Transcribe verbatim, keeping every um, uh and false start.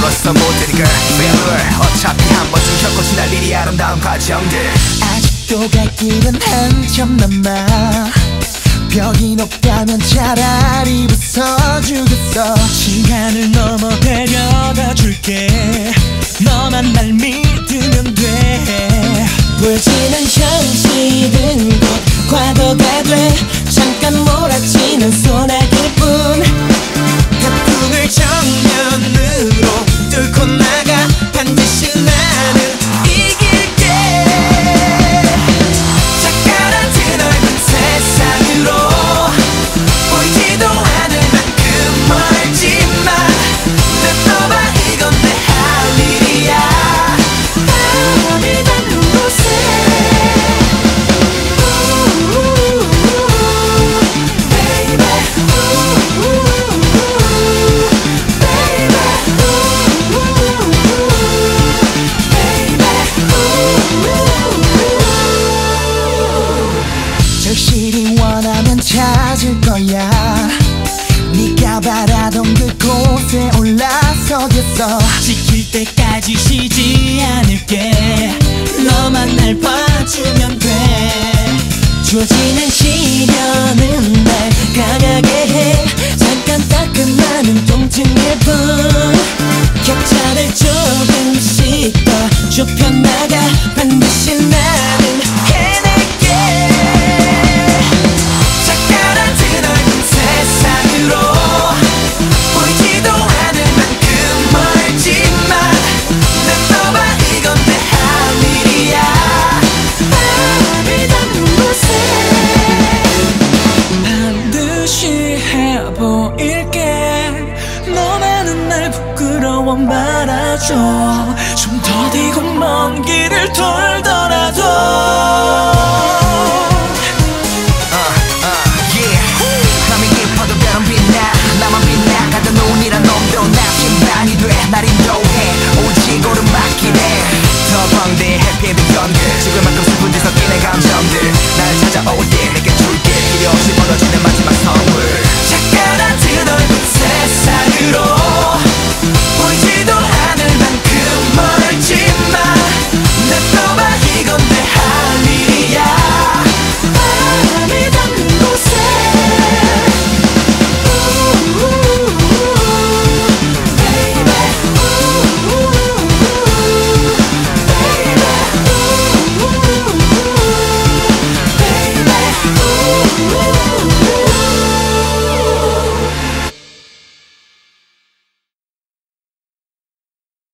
어서 못되니까 Failure 어차피 한 번쯤 겪고 지날 일이 아름다운 과정들 아직도 갈 길은 한참 남아 벽이 높다면 차라리 부숴주겠어 시간을 넘어 데려다 줄게 너만 날 믿으면 돼 보여지는 현실은 곧 과거가 돼 잠깐 몰아치는 소나기뿐 태풍을 정면으로 뚫고 나가 반드시 나는 이길게 자카라트 넓은 세상으로 보이지도 않을 만큼 멀지만 느껴봐 이건 내 할 일이야 바람이 닿는 곳에 절실히 원하면 찾을 거야 네가 바라던 그곳에 올라서겠어 지킬 때까지 쉬지 않을게 너만 날 봐주면 돼 주어지는 시련은 날 강하게 해 잠깐 따끔하는 통증일 뿐 격차를 조금씩 더 좁혀나가 반드시 나는 해낼게 자카라트 넓은 세상으로 보이지도 않을 만큼 멀지만 느껴봐 이건 내 할 일이야 바람이 닿는 곳에 반드시 해보일게 너만은 날 부끄러워 말아줘 좀 더디고 먼 길을 돌더라도 나만 빛나 가던 눈이란 놈도 나침반이 돼 날 인도해 오직 오르막길에 더 광대해 해피엔딩 연극 죽을 만큼 슬픈 뒤 섞인